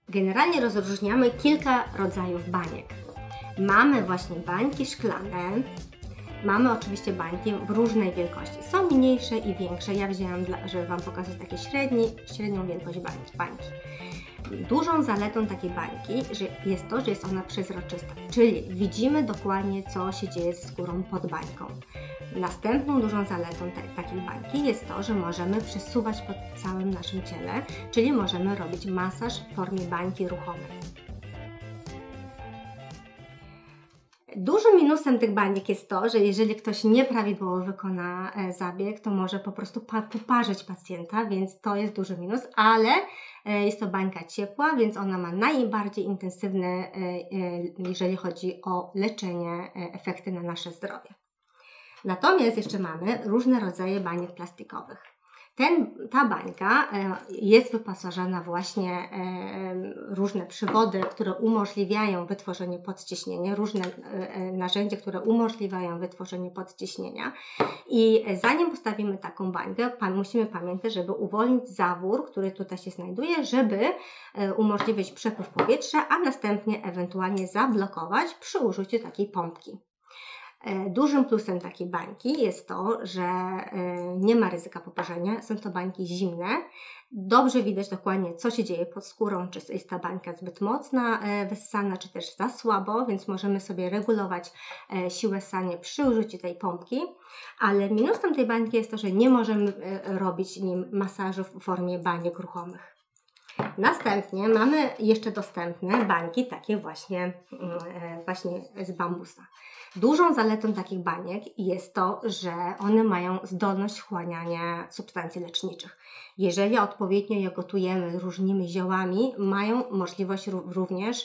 Generalnie rozróżniamy kilka rodzajów baniek. Mamy właśnie bańki szklane, mamy oczywiście bańki w różnej wielkości. Są mniejsze i większe. Ja wzięłam, żeby Wam pokazać takie średnią wielkość bańki. Dużą zaletą takiej bańki jest to, że jest ona przezroczysta, czyli widzimy dokładnie, co się dzieje ze skórą pod bańką. Następną dużą zaletą takiej bańki jest to, że możemy przesuwać po całym naszym ciele, czyli możemy robić masaż w formie bańki ruchomej. Dużym minusem tych baniek jest to, że jeżeli ktoś nieprawidłowo wykona zabieg, to może po prostu poparzyć pacjenta, więc to jest duży minus, ale jest to bańka ciepła, więc ona ma najbardziej intensywne, jeżeli chodzi o leczenie, efekty na nasze zdrowie. Natomiast jeszcze mamy różne rodzaje baniek plastikowych. Ta bańka jest wyposażona właśnie różne przywody, które umożliwiają wytworzenie podciśnienia, różne narzędzia, które umożliwiają wytworzenie podciśnienia. I zanim postawimy taką bańkę, musimy pamiętać, żeby uwolnić zawór, który tutaj się znajduje, żeby umożliwić przepływ powietrza, a następnie ewentualnie zablokować przy użyciu takiej pompki. Dużym plusem takiej bańki jest to, że nie ma ryzyka poparzenia, są to bańki zimne. Dobrze widać dokładnie, co się dzieje pod skórą, czy jest ta bańka zbyt mocna, wessana, czy też za słabo, więc możemy sobie regulować siłę ssania przy użyciu tej pompki. Ale minusem tej bańki jest to, że nie możemy robić nim masażu w formie baniek ruchomych. Następnie mamy jeszcze dostępne bańki takie właśnie z bambusa. Dużą zaletą takich baniek jest to, że one mają zdolność wchłaniania substancji leczniczych. Jeżeli odpowiednio je gotujemy różnymi ziołami, mają możliwość również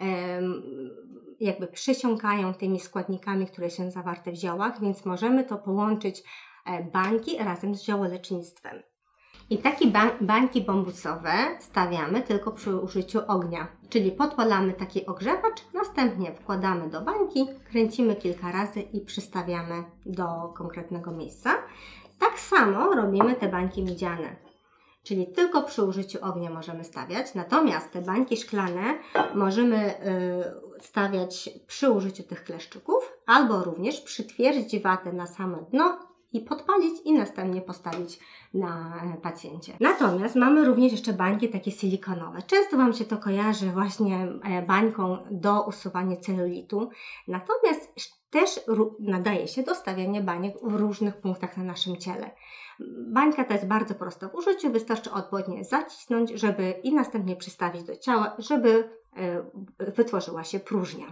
jakby przysiąkają tymi składnikami, które są zawarte w ziołach, więc możemy to połączyć bańki razem z ziołolecznictwem. I takie bańki bambusowe stawiamy tylko przy użyciu ognia, czyli podpalamy taki ogrzewacz, następnie wkładamy do bańki, kręcimy kilka razy i przystawiamy do konkretnego miejsca. Tak samo robimy te bańki miedziane, czyli tylko przy użyciu ognia możemy stawiać, natomiast te bańki szklane możemy stawiać przy użyciu tych kleszczyków, albo również przytwierdzić watę na samo dno i podpalić i następnie postawić na pacjencie. Natomiast mamy również jeszcze bańki takie silikonowe. Często Wam się to kojarzy właśnie bańką do usuwania celulitu, natomiast też nadaje się do stawiania baniek w różnych punktach na naszym ciele. Bańka ta jest bardzo prosta w użyciu, wystarczy odpowiednio zacisnąć, i następnie przystawić do ciała, żeby wytworzyła się próżnia.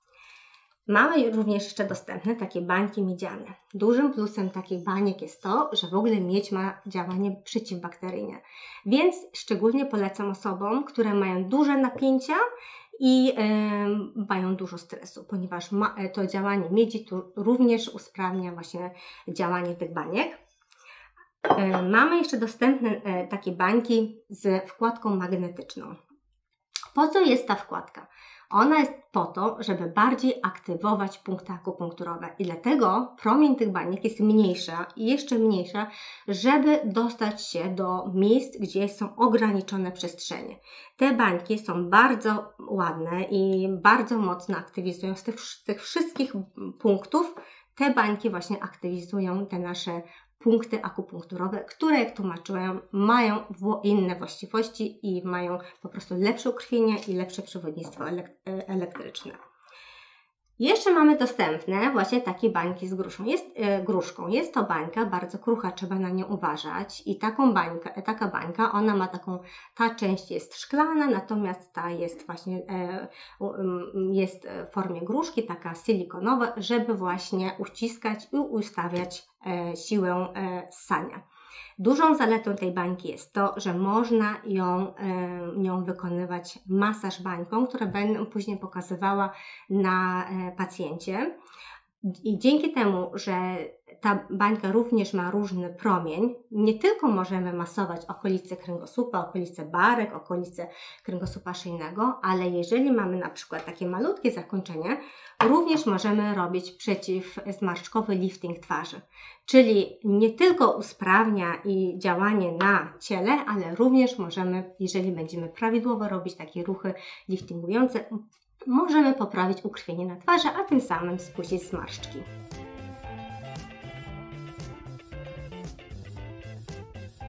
Mamy również jeszcze dostępne takie bańki miedziane. Dużym plusem takich baniek jest to, że w ogóle miedź ma działanie przeciwbakteryjne. Więc szczególnie polecam osobom, które mają duże napięcia i mają dużo stresu, ponieważ to działanie miedzi tu również usprawnia właśnie działanie tych baniek. Mamy jeszcze dostępne takie bańki z wkładką magnetyczną. Po co jest ta wkładka? Ona jest po to, żeby bardziej aktywować punkty akupunkturowe i dlatego promień tych baniek jest mniejsza i jeszcze mniejsza, żeby dostać się do miejsc, gdzie są ograniczone przestrzenie. Te bańki są bardzo ładne i bardzo mocno aktywizują z tych wszystkich punktów. Te bańki właśnie aktywizują te nasze punkty akupunkturowe, które, jak tłumaczyłam, mają inne właściwości i mają po prostu lepsze ukrwienie i lepsze przewodnictwo elektryczne. Jeszcze mamy dostępne właśnie takie bańki z gruszką. Jest to bańka bardzo krucha, trzeba na nią uważać i taka bańka, ona ma ta część jest szklana, natomiast ta jest właśnie jest w formie gruszki, taka silikonowa, żeby właśnie uściskać i ustawiać siłę ssania. Dużą zaletą tej bańki jest to, że można nią wykonywać masaż bańką, którą będę później pokazywała na pacjencie. I dzięki temu, że ta bańka również ma różny promień, nie tylko możemy masować okolice kręgosłupa, okolice barek, okolice kręgosłupa szyjnego, ale jeżeli mamy na przykład takie malutkie zakończenie, również możemy robić przeciwzmarszczkowy lifting twarzy. Czyli nie tylko usprawnia i działanie na ciele, ale również możemy, jeżeli będziemy prawidłowo robić takie ruchy liftingujące, możemy poprawić ukrwienie na twarzy, a tym samym spuścić zmarszczki.